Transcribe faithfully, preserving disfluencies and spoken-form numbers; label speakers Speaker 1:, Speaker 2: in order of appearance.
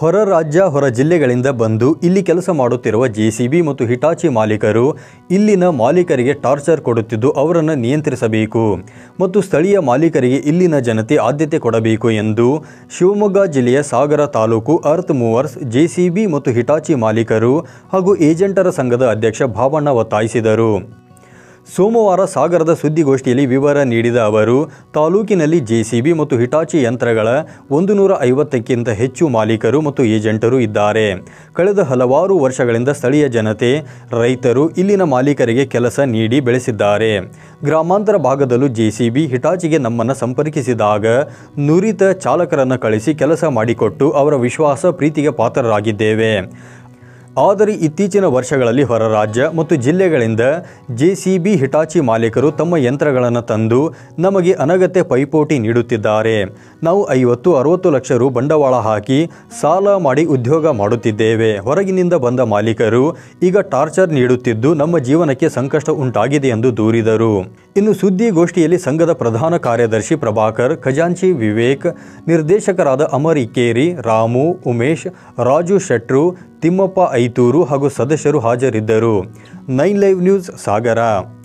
Speaker 1: ಹೊರ ರಾಜ್ಯ ಹೊರ ಜಿಲ್ಲೆಗಳಿಂದ ಬಂದು ಇಲ್ಲಿ ಕೆಲಸ ಮಾಡುತ್ತಿರುವ ಜೆಸಿಬಿ ಮತ್ತು ಹಿಟಾಚಿ ಮಾಲೀಕರು ಇಲ್ಲಿನ ಮಾಲೀಕರಿಗೆ ಟಾರ್ಚರ್ ಕೊಡುತ್ತಿದ್ದು ಅವರನ್ನು ನಿಯಂತ್ರಿಸಬೇಕು ಮತ್ತು ಸ್ಥಳೀಯ ಮಾಲೀಕರಿಗೆ ಇಲ್ಲಿನ ಜನತೆ ಆದ್ಯತೆ ಕೊಡಬೇಕು ಎಂದು ಶಿವಮೊಗ್ಗ ಜಿಲ್ಲೆಯ Sagara taluk earth movers JCB ಮತ್ತು ಹಿಟಾಚಿ ಮಾಲೀಕರು ಹಾಗೂ ಏಜೆಂಟರ ಸಂಘದ ಅಧ್ಯಕ್ಷ ಭಾವಣ್ಣ ಒತ್ತಾಯಿಸಿದರು. ಸೋಮವಾರ ಸಾಗರದ ಸುದ್ದಿಗೋಷ್ಠಿಯಲ್ಲಿ ವಿವರ ನೀಡಿದ ಅವರು, ತಾಲೂಕಿನಲ್ಲಿ ಜೆಸಿಬಿ ಮತ್ತು ಹಿಟಾಚಿ ಯಂತ್ರಗಳ ಒಂದು ನೂರ ಐವತ್ತಕ್ಕಿಂತ ಹೆಚ್ಚು ಮಾಲೀಕರು ಮತ್ತು ಏಜೆಂಟರು ಇದ್ದಾರೆ. ಕಳೆದ ಹಲವಾರು ವರ್ಷಗಳಿಂದ ಸ್ಥಳೀಯ ಜನತೆ, ರೈತರು ಇಲ್ಲಿನ ಮಾಲೀಕರಿಗೆ ಕೆಲಸ ನೀಡಿ ಬೆಳೆಸಿದ್ದಾರೆ. ಗ್ರಾಮಾಂತರ ಭಾಗದಲ್ಲೂ ಜೆಸಿಬಿ ಹಿಟಾಚಿಗೆ ನಮ್ಮನ್ನು ಸಂಪರ್ಕಿಸಿದಾಗ ನುರಿತ ಚಾಲಕರನ್ನು ಕಳಿಸಿ ಕೆಲಸ ಮಾಡಿಕೊಟ್ಟು ಅವರ ವಿಶ್ವಾಸ ಪ್ರೀತಿಗೆ ಪಾತ್ರರಾಗಿದ್ದೇವೆ. ಆದರೆ ಇತ್ತೀಚಿನ ವರ್ಷಗಳಲ್ಲಿ ಹೊರ ರಾಜ್ಯ ಮತ್ತು ಜಿಲ್ಲೆಗಳಿಂದ ಜೆಸಿಬಿ ಹಿಟಾಚಿ ಮಾಲೀಕರು ತಮ್ಮ ಯಂತ್ರಗಳನ್ನು ತಂದು ನಮಗೆ ಅನಗತ್ಯ ಪೈಪೋಟಿ ನೀಡುತ್ತಿದ್ದಾರೆ. ನಾವು ಐವತ್ತು ಅರವತ್ತು ಲಕ್ಷ ರು ಬಂಡವಾಳ ಹಾಕಿ ಸಾಲ ಮಾಡಿ ಉದ್ಯೋಗ ಮಾಡುತ್ತಿದ್ದೇವೆ. ಹೊರಗಿನಿಂದ ಬಂದ ಮಾಲೀಕರು ಈಗ ಟಾರ್ಚರ್ ನೀಡುತ್ತಿದ್ದು ನಮ್ಮ ಜೀವನಕ್ಕೆ ಸಂಕಷ್ಟ ಉಂಟಾಗಿದೆ ಎಂದು ದೂರಿದರು. ಇನ್ನು ಸುದ್ದಿಗೋಷ್ಠಿಯಲ್ಲಿ ಸಂಘದ ಪ್ರಧಾನ ಕಾರ್ಯದರ್ಶಿ ಪ್ರಭಾಕರ್, ಖಜಾಂಚಿ ವಿವೇಕ್, ನಿರ್ದೇಶಕರಾದ ಅಮರ್ ಇಕ್ಕೇರಿ, ರಾಮು, ಉಮೇಶ್, ರಾಜು ಶೆಟ್ರು, ತಿಮ್ಮಪ್ಪ ಐತೂರು ಹಾಗೂ ಸದಸ್ಯರು ಹಾಜರಿದ್ದರು. ನೈನ್ ಲೈವ್ ನ್ಯೂಸ್ ಸಾಗರ.